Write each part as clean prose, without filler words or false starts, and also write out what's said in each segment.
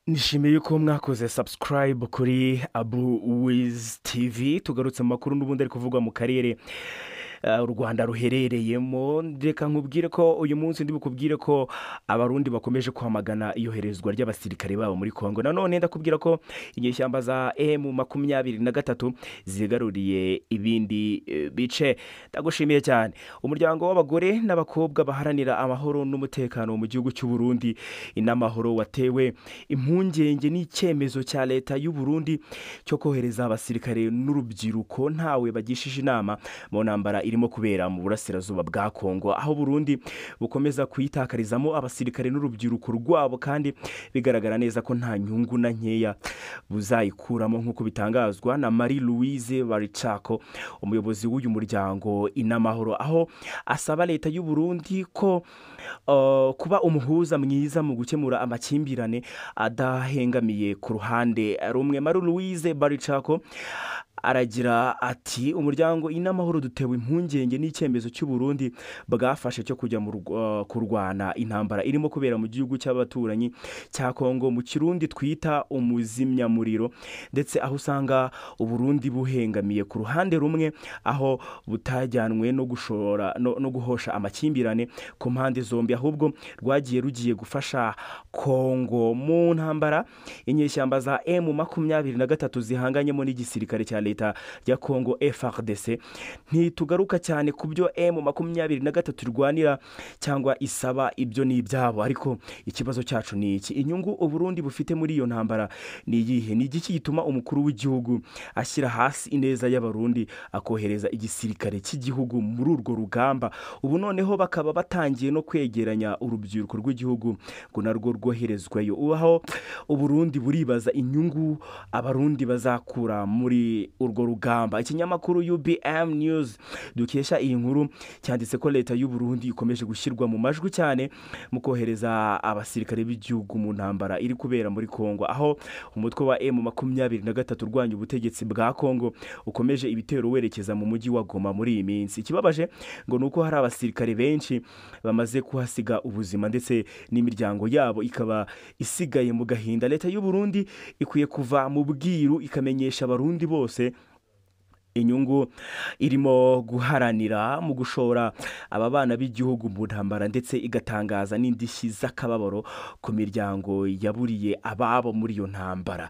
Nishimiye ko mwakoze subscribe kuri Wiz TV tugarutse mu makuru n'ubundi ari kuvugwa mu karere u Rwanda ruherereyemo. Reka nkubwire ko uyu munsi ndi bukubwire ko abarundi bakomeje kwamagana iyoherezwa ry'abasirikare babo muri Kongo. Nanone ndakubwira ko inyeshyamba za M23 zigaruriye ibindi bice. Ndagushimiye cyane. Umuryango w'abagore n'abakobwa baharanira amahoro n'umutekano mu gihugu cy'u Burundi inamahoro watewe impungenge n'icyemezo cya leta y'u Burundi cyo kohereza abasirikare n'urubyiruko ntawe bagishije inama mu ntambara irimo kubera mu burasirazuba bwa Kongo, aho Burundi bukomeza kuyitakarizamo abasirikare n'urubyiruko rwabo kandi bigaragara neza ko nta nyungu na nkeya buzayikuramo nk'uko bitangazwa na Marie Louise Baricako, umuyobozi w'uyu muryango inamahoro, aho asaba leta y'u Burundi ko kuba umuhuza mwiza mu gukemura amakimbirane adahengamiye ku ruhande rumwe. Marie Louise Baricako aragira ati umuryango inamahoro dutewe impungenge n'icyemezo cy'u Burundi bwafashe cyo kujya mu kurwana intambara irimo kubera mu gihugu cy'abaturanyi cya Kongo, mu kirundi twita umuzimyamuriro, ndetse aho usanga u Burundi buhengamiye ku ruhande rumwe aho butajyanwe no guhosha amakimbirane ku mpande zombi, ahubwo rugiye gufasha Kongo mu ntambara inyeshyamba za M23 zihanganyemo n'igisirikare cya leta ya Kongo FARDC. Ntitugaruka cyane ku byo M23 irwanira cyangwa isaba, ibyo ni ibyabo, ariko ikibazo cyacu ni iki: inyungu u Burundi bufite muri iyo ntambara ni iyihe? Ni igiki gituma umukuru w'igihugu ashyira hasi ineza y'abarundi akohereza igisirikare cy'igihugu muri urwo rugamba? Ubu noneho bakaba batangiye no kwegeranya urubyiruko rw'igihugu ngo narwo rwoherezwayo, aho u Burundi buribaza inyungu abarundi bazakura muri urwo rugamba. Ikinyamakuru UBM News dukesha iyi nkuru cyanditse ko leta y'u Burundi ikomeje gushyirwa mu majwi cyane mu kohereza abasirikare b'igihugu mu ntambara iri kubera muri Kongo, aho umutwe wa M23 urwanya ubutegetsi bwa Kongo ukomeje ibitero werekeza mu mujyi wa Goma muri iyi minsi. Ikibabaje ngo nuko hari abasirikare benshi bamaze kuhasiga ubuzima ndetse n'imiryango yabo ikaba isigaye mu gahinda. Leta y'u Burundi ikwiye kuva mu bwiru ikamenyesha abarundi bose inyungu irimo guharanira mu gushora aba bana b'igihugu mu ntambara, ndetse igatangaza n'indishyi z'akababaro ku miryango yaburiye ababo muri iyo ntambara.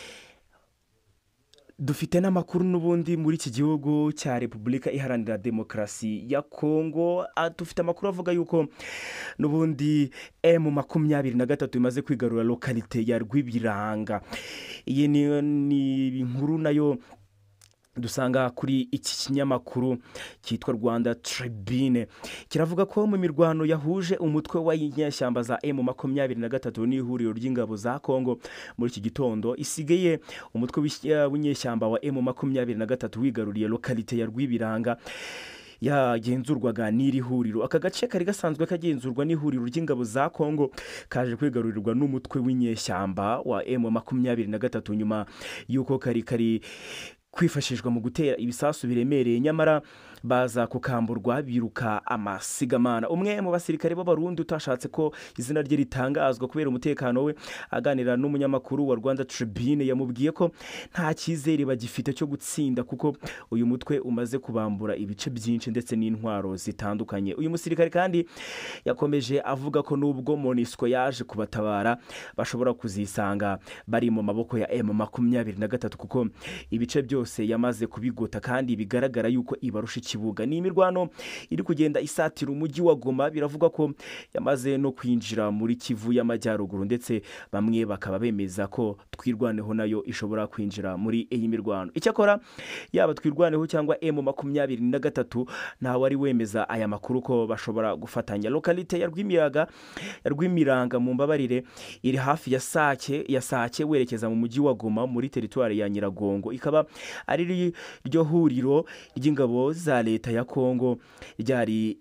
Dufite n'amakuru n'ubundi muri iki gihugu cya Repubulika Iharanira Demokarasi ya Kongo. Dufite amakuru avuga yuko n'ubundi M23 imaze kwigarura lokalite ya Rwibiranga. Iyi ni inkuru nayo dusanga kuri iki kinyamakuru cyitwa Rwanda Tribune. Kiravuga ko mu mirwano yahuje umutwe w'inyeshyamba za M23 n'ihuriro ry'ingabo za Kongo muri iki gitondo isigaye umutwe w'inyeshyamba wa M23 wigaruriye lokalite ya Rwibiranga yagenzurwaga n'iri huriro. Aka gace kari gasanzwe kagenzurwa n'ihuriro ry'ingabo za Kongo kaje kwigarurirwa n'umutwe w'inyeshyamba wa M23 nyuma yuko kari kwifashishwa mu gutera ibisasu biremereye, nyamara baza kukamburwa biruka amasigamana. Umwe mu basirikare b'abarundi utashatse ko izina rye ritangazwa kubera umutekano we, aganira n'umunyamakuru wa Rwanda Tribune, yamubwiye ko nta cyizere bagifite cyo gutsinda kuko uyu mutwe umaze kubambura ibice byinshi ndetse n'intwaro zitandukanye. Uyu musirikare kandi yakomeje avuga ko nubwo MONUSCO yaje kubatabara bashobora kuzisanga bari mu maboko ya M23 kuko ibice byose yamaze kubigota kandi bigaragara yuko ibarusha ikibuga. Ni imirwano iri kugenda isatira umujyi wa Goma. Biravuga ko yamaze no kwinjira muri Kivu y'Amajyaruguru, ndetse bamwe bakaba bemeza ko twirwaneho nayo ishobora kwinjira muri iyi mirwano. Icyakora yaba twirwaneho cyangwa M23 nta wari wemeza aya makuru ko bashobora gufatanya. Lokalite ya Rwibiranga mu mbabarire iri hafi ya Sake werekeza mu mujyi wa Goma muri teritwari ya Nyiragongo, ikaba ari ryo huriro ry'ingabo za leta ya Kongo ryari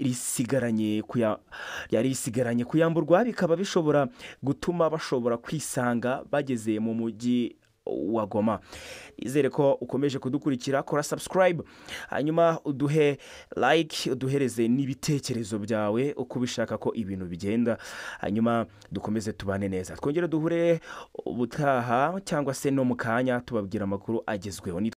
risigaranye kuyamburwa, bikaba bishobora gutuma bashobora kwisanga bageze mu mujyi wa Goma. Izere ko ukomeje kudukurikira, kora subscribe, hanyuma uduhe like, uduhereze n'ibitekerezo byawe uko bishaka ko ibintu bigenda, hanyuma dukomeze tubane neza. Twongere duhure ubutaha cyangwa se no mu kanya tubabwira amakuru agezweho.